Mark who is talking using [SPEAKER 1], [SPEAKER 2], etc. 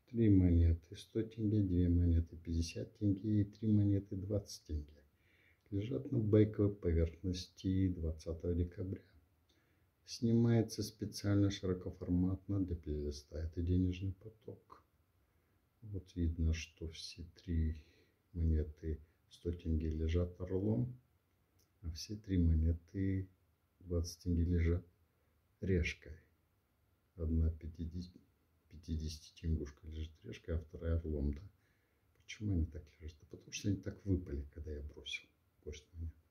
[SPEAKER 1] 3 монеты 100 тенге, 2 монеты 50 тенге и 3 монеты 20 тенге лежат на байковой поверхности 20 декабря. Снимается специально широкоформатно для плейлиста. Это денежный поток. Вот видно, что все 3 монеты 100 тенге лежат орлом, а все 3 монеты 20 тенге лежат решкой. Одна 50 тенгушка лежит решкой, а вторая орлом. Да? Почему они так лежат? Да потому что они так выпали, когда я бросил кость монет.